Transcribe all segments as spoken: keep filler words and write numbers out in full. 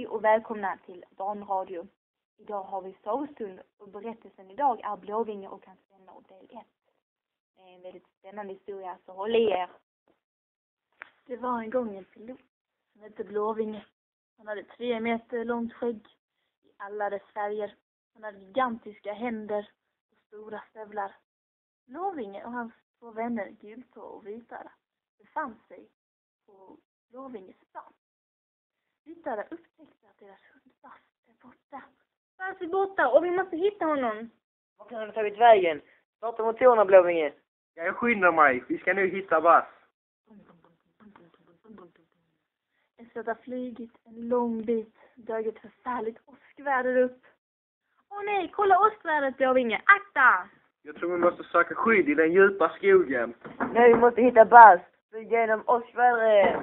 Hej och välkomna till Barnradio. Idag har vi sagostund och berättelsen idag är Blåvinge och hans vänner del ett. Det är en väldigt spännande historia, så håll i er. Det var en gång en pilot som hette Blåvinge. Han hade tre meter långt skägg i alla dess färger. Han hade gigantiska händer och stora stövlar. Blåvinge och hans två vänner Gultå och Vitara befann sig på Blåvinges plan. Vitara upptäckte att deras hund Bass är borta. Bass är borta och vi måste hitta honom. Var kan han ha tagit vägen? Starta motorerna, Blåvinge. Jag skyndar mig. Vi ska nu hitta Bass. Efter att ha flygit en lång bit dög ett förfärligt åskväder upp. Åh nej, kolla åskvädret, Blåvinge. Akta! Jag tror vi måste söka skydd i den djupa skogen. Nej, vi måste hitta Bass. Flyg genom åskvädret.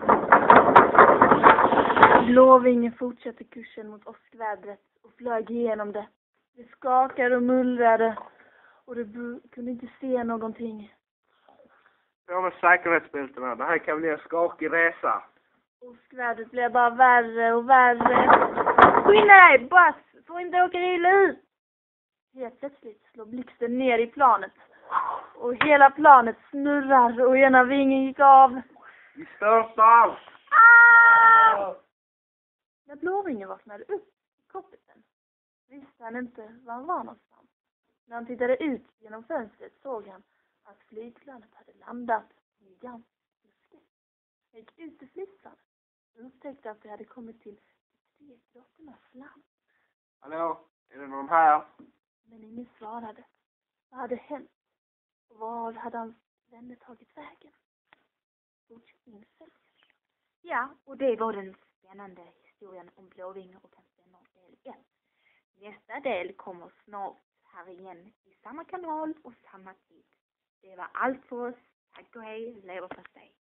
Blåvinge fortsatte kursen mot åskvädret och flög igenom det. Det skakade och mullrade och det kunde inte se någonting. På med säkerhetsbältena. Det här kan bli en skakig resa. Åskvädret blev bara värre och värre. Skynda dig, Bass! Får inte åka illa ut! Helt plötsligt slår blixten ner i planet. Och hela planet snurrar och ena vingen gick av. Vi störtar! Ah! När Blåvinge vaknade upp i cockpiten visste han inte var han var någonstans. När han tittade ut genom fönstret såg han att flygplanet hade landat i gigantisk buske. Han gick ut i flygplanet och upptäckte att det hade kommit till tre grottornas land. Hallå, är det någon här? Men ingen svarade. Vad hade hänt? Och var hade hans vänner tagit vägen? Fortsättningen följer. Ja, och det var den spännande historien om Blåvinge och hans vänner del ett. Nästa del kommer snart här igen i samma kanal och samma tid. Det var allt för oss. Tack och hej, leverpastej.